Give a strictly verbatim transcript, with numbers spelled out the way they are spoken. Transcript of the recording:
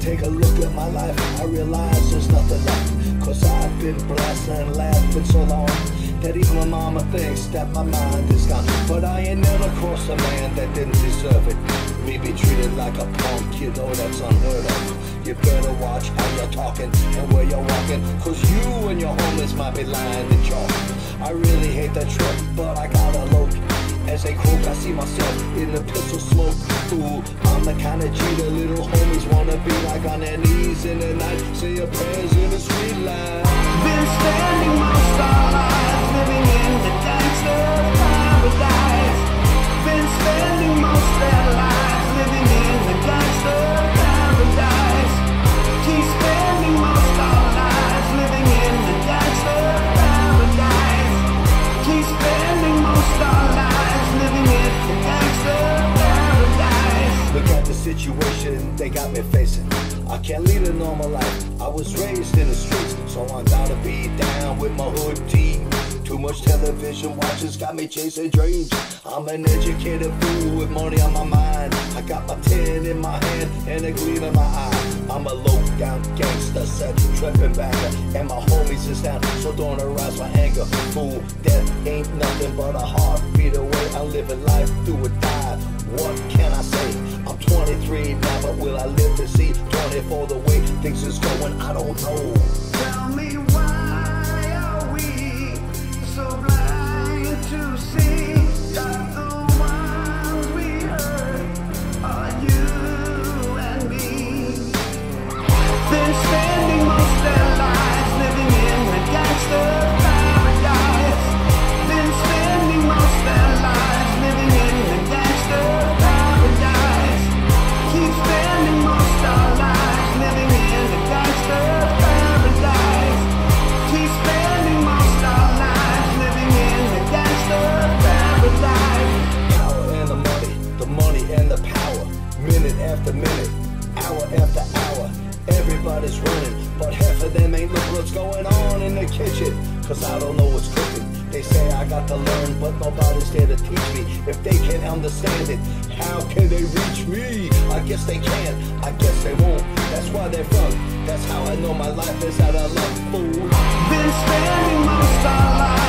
take a look at my life, I realize there's nothing left. Cause I've been blessed and laughing so long that even my mama thinks that my mind is gone. But I ain't never crossed a man that didn't deserve it. Me be treated like a punk, you know that's unheard of. You better watch how you're talking and where you're walking, cause you and your homies might be lying to chalk. I really hate that trip, but I gotta look. As they croak, I see myself in the pistol smoke. Ooh, I'm the kind of G the little homies wanna be like, on their knees in the night, say your prayers in the street light. Been spending most our lives living in the gangster paradise. Been spending most their lives living in the gangster paradise. Keep spending most our lives living in the gangster paradise. Keep spending most our lives living in the gangster paradise. Look at the situation they got me facing. I can't lead a normal life. I was raised in the streets, so I gotta be down with my hood team. Too much television watchers got me chasing dreams. I'm an educated fool with money on my mind. I got my tin in my hand and a gleam in my eye. I'm a low-down gangster, set tripping backer, and my homies is down, so don't arouse my anger. Fool, death ain't nothing but a heartbeat away. I'm living life do or die. What can I say? I'm twenty-three now, but will I live to see twenty-four? The way things is going, I don't know. Tell me why are we so blind to see that the ones we hurt are you and me? Been spending most their lives living in the gangster paradise. Been spending most their lives living in the gangster paradise. Keep spending most our lives living in the gangster paradise. Keep spending most our lives living in the gangster paradise. Power and the money, the money and the power. Minute after minute, hour after hour. Everybody's running, but half of them ain't looking what's going on in the kitchen. Cause I don't know what's cooking. They say I got to learn, but nobody's there to teach me. If they can't understand it, how can they reach me? I guess they can, I guess they won't. That's why they're from. That's how I know my life is out of luck, fool. Been spending most our lives